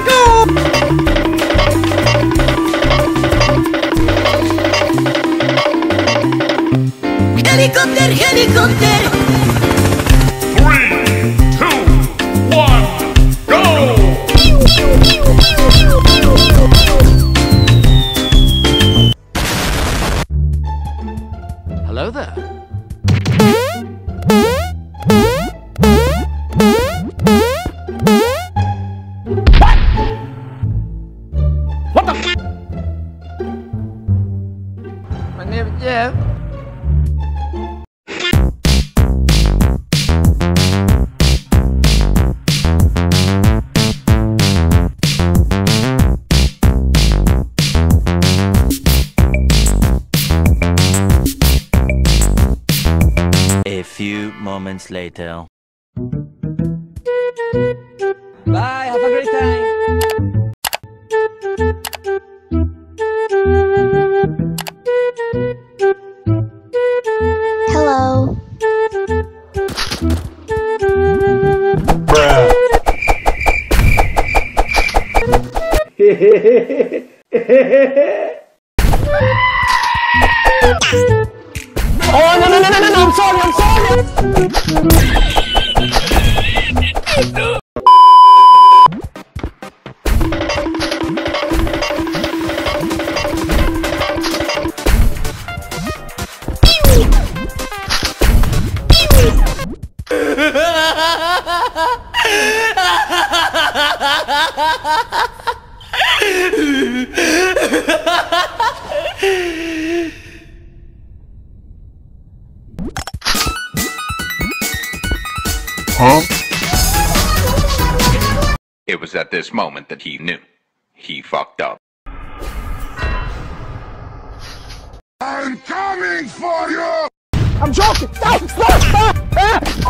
go! Helicopter, helicopter! 3, 2, 1, go! Hello there. What the f? My name is Jeff. A few moments later. Bye, have a great time. Hello. Oh, no, I'm sorry. It was at this moment that he knew. He fucked up. I'm coming for you! I'm joking! Stop!